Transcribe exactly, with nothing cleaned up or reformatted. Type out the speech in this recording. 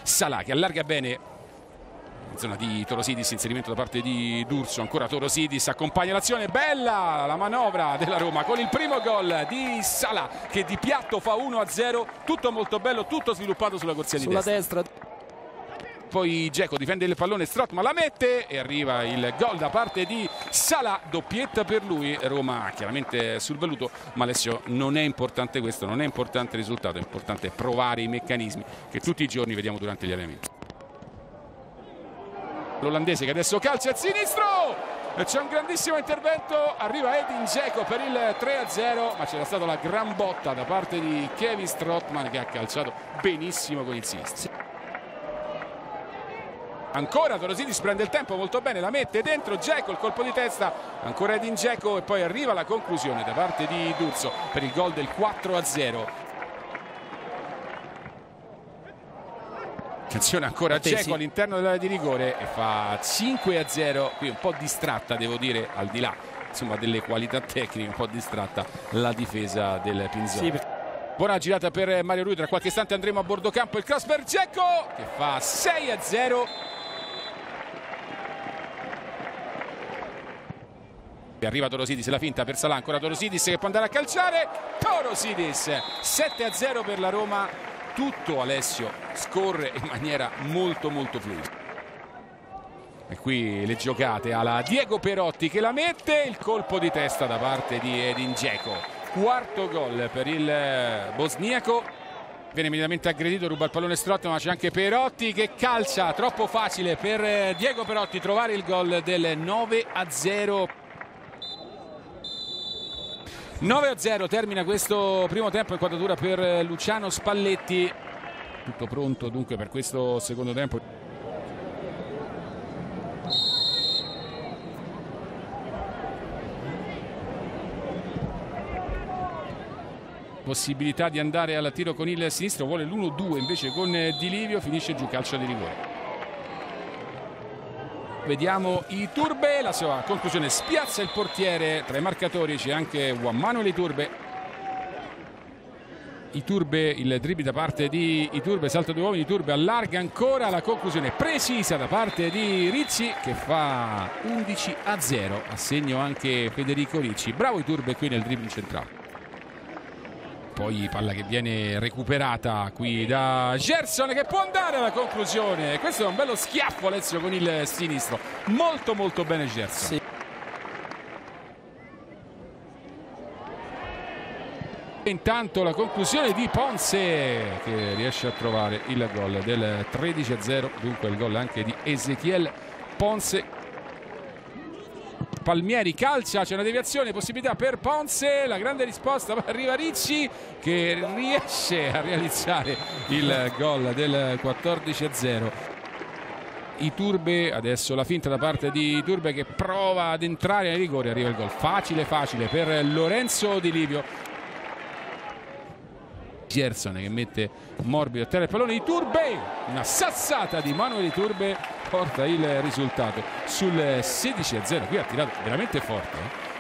Salah che allarga bene in zona di Torosidis, inserimento da parte di D'Urso, ancora Torosidis accompagna l'azione, bella la manovra della Roma con il primo gol di Salah che di piatto fa uno a zero, tutto molto bello, tutto sviluppato sulla corsia di sulla destra. destra. Poi Dzeko difende il pallone, Strootman la mette e arriva il gol da parte di Salah, doppietta per lui. Roma chiaramente sul veluto, ma Alessio non è importante questo, non è importante il risultato, è importante provare i meccanismi che tutti i giorni vediamo durante gli allenamenti. L'olandese che adesso calcia a sinistro, c'è un grandissimo intervento, arriva Edin Dzeko per il tre a zero, ma c'era stata la gran botta da parte di Kevin Strootman che ha calciato benissimo con il sinistro. Ancora Torosidis prende il tempo molto bene, la mette dentro, Dzeko il colpo di testa, ancora Edin Dzeko e poi arriva la conclusione da parte di D'Urso per il gol del quattro a zero. Attenzione ancora Dzeko all'interno dell'area di rigore e fa cinque a zero, qui un po' distratta devo dire, al di là insomma delle qualità tecniche, un po' distratta la difesa del Pinzone. Sì. Buona girata per Mario Rui, tra qualche istante andremo a bordo campo, il cross per Dzeko che fa sei a zero. E arriva Torosidis, la finta per Salah, ancora Torosidis che può andare a calciare, Torosidis sette a zero per la Roma. Tutto Alessio scorre in maniera molto molto fluida. E qui le giocate alla Diego Perotti che la mette, il colpo di testa da parte di Edin Dzeko. Quarto gol per il bosniaco. Viene immediatamente aggredito, ruba il pallone Strootman, ma c'è anche Perotti che calcia, troppo facile per Diego Perotti trovare il gol del nove a zero. nove a zero termina questo primo tempo, inquadratura per Luciano Spalletti. Tutto pronto dunque per questo secondo tempo. Possibilità di andare al tiro con il sinistro, vuole l'uno due invece con Di Livio, finisce giù calcio di rigore. Vediamo Iturbe, la sua conclusione spiazza il portiere, tra i marcatori c'è anche Juan Manuel Iturbe. Iturbe, il dribbling da parte di Iturbe, salta due uomini, Iturbe allarga ancora, la conclusione precisa da parte di Ricci che fa undici a zero, a segno anche Federico Ricci. Bravo Iturbe qui nel dribbling centrale. Poi palla che viene recuperata qui da Gerson che può andare alla conclusione. Questo è un bello schiaffo Alessio con il sinistro, molto molto bene Gerson. Sì. Intanto la conclusione di Ponce che riesce a trovare il gol del tredici a zero, dunque il gol anche di Ezequiel Ponce. Palmieri calcia, c'è una deviazione, possibilità per Ponce, la grande risposta, arriva Ricci che riesce a realizzare il gol del quattordici a zero. Iturbe, adesso la finta da parte di Iturbe che prova ad entrare nei rigori, arriva il gol facile facile per Lorenzo Di Livio. Gerson che mette morbido a terra il pallone, Iturbe, una sassata di Manuel Iturbe porta il risultato sul sedici a zero. Qui ha tirato veramente forte, eh?